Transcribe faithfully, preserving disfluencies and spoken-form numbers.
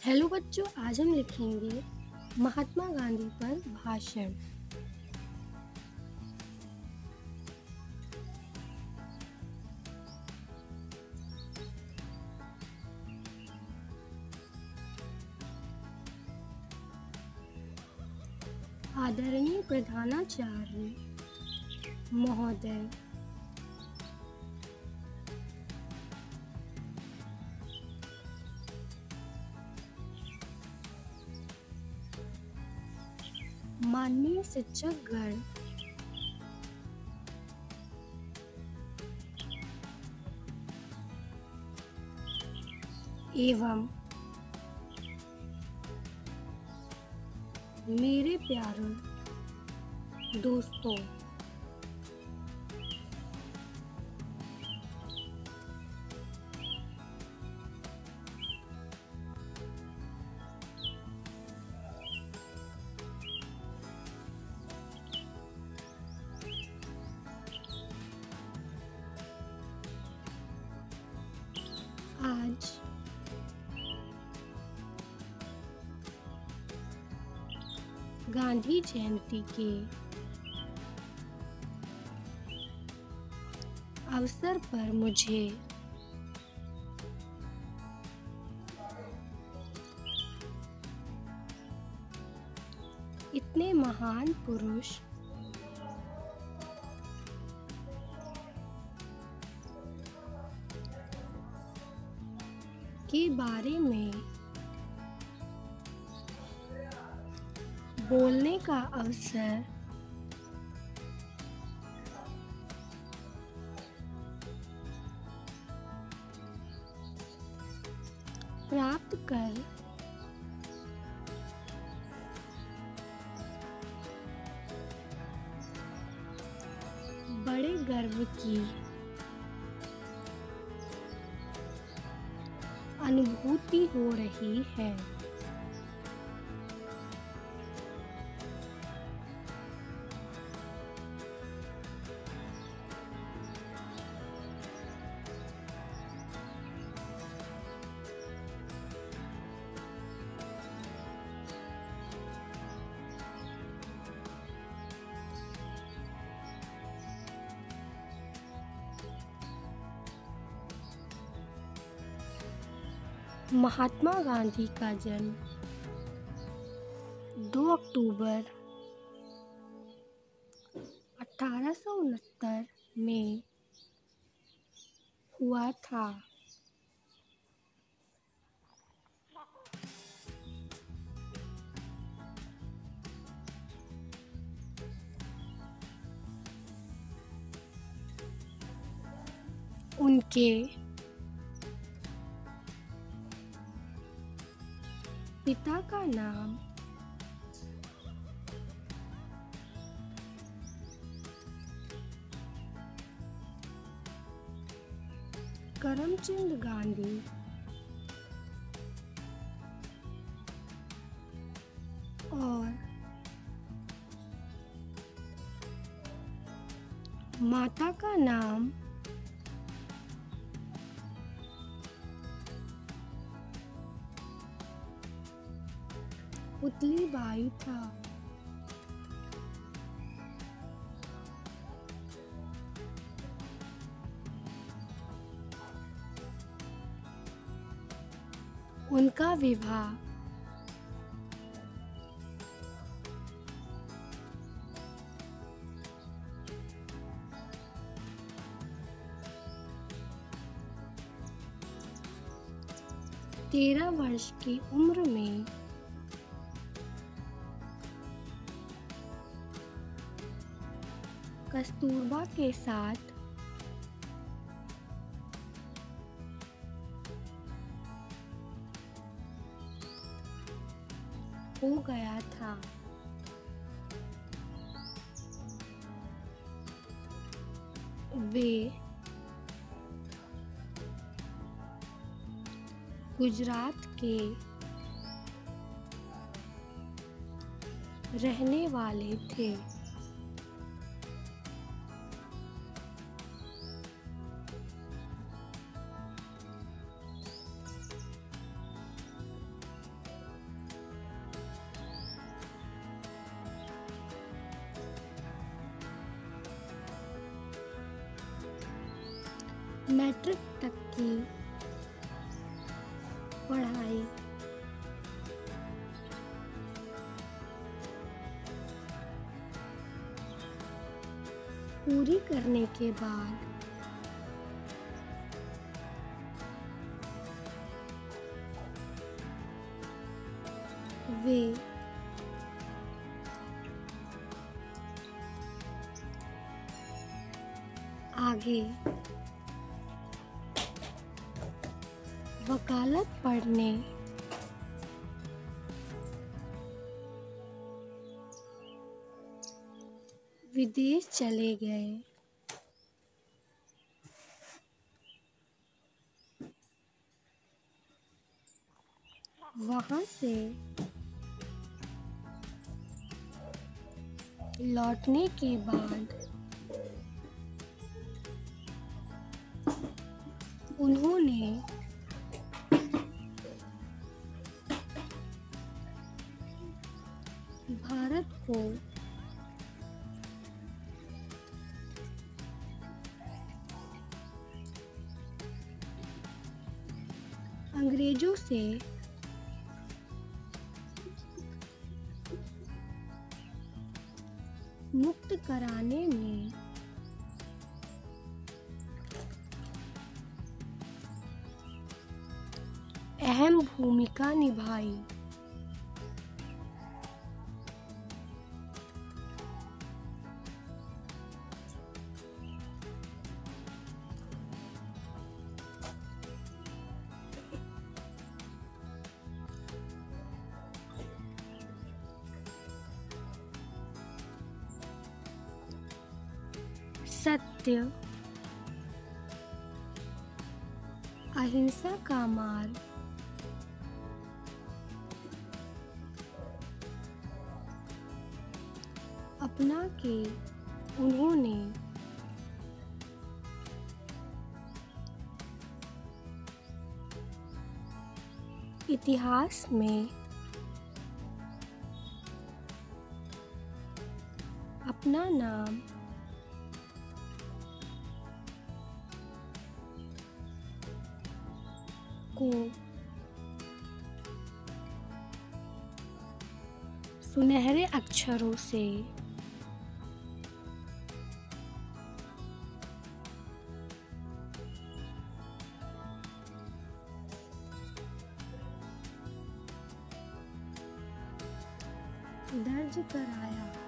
Hello बच्चों, आज हम लिखेंगे महात्मा गांधी पर भाषण। आदरणीय प्रधानाचार्य महोदय, माननीय शिक्षकगण, एवं मेरे प्यारे दोस्तों, आज गांधी जयंती के अवसर पर मुझे इतने महान पुरुष के बारे में बोलने का अवसर प्राप्त कर बड़े गर्व की अनुभूति हो रही है। महात्मा गांधी का जन्म दो अक्टूबर अठारह सौ उनहत्तर में हुआ था। उनके पिता का नाम करमचंद गांधी और माता का नाम पुतली बाई था। उनका विवाह तेरह वर्ष की उम्र में कस्तूरबा के साथ हो गया था। वे गुजरात के रहने वाले थे। मैट्रिक तक की पढ़ाई पूरी करने के बाद वे आगे वकालत पढ़ने विदेश चले गए। वहां से लौटने के बाद उन्होंने भारत को अंग्रेजों से मुक्त कराने में अहम भूमिका निभाई। सत्य, अहिंसा का मार्ग अपना के उन्होंने इतिहास में अपना नाम को सुनहरे अक्षरों से दर्ज कराया।